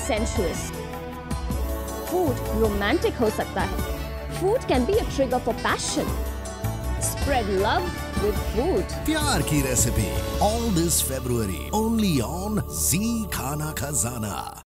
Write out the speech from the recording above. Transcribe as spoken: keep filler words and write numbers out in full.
sensuous. Food romantic हो सकता है. Food can be a trigger for passion. Spread love with food. Pyaar Ki Recipe, all this February, only on Zee Khana Khazana.